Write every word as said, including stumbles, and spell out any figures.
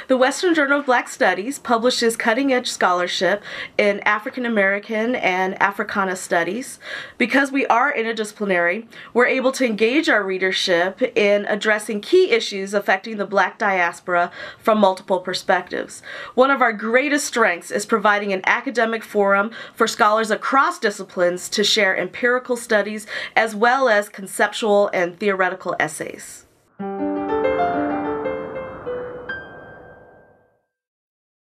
The Western Journal of Black Studies publishes cutting-edge scholarship in African American and Africana studies. Because we are interdisciplinary, we're able to engage our readership in addressing key issues affecting the Black diaspora from multiple perspectives. One of our greatest strengths is providing an academic forum for scholars across disciplines to share empirical studies as well as conceptual and theoretical essays.